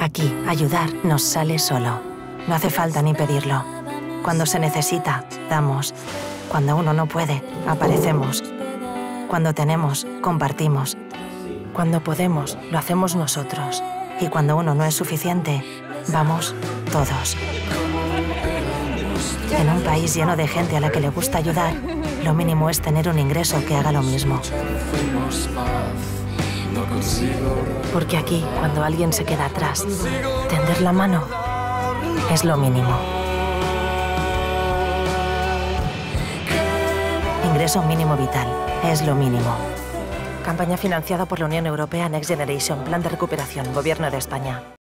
Aquí, ayudar nos sale solo. No hace falta ni pedirlo. Cuando se necesita, damos. Cuando uno no puede, aparecemos. Cuando tenemos, compartimos. Cuando podemos, lo hacemos nosotros. Y cuando uno no es suficiente, vamos todos. En un país lleno de gente a la que le gusta ayudar, lo mínimo es tener un ingreso que haga lo mismo. Porque aquí, cuando alguien se queda atrás, tender la mano es lo mínimo. Ingreso mínimo vital es lo mínimo. Campaña financiada por la Unión Europea Next Generation, Plan de Recuperación, Gobierno de España.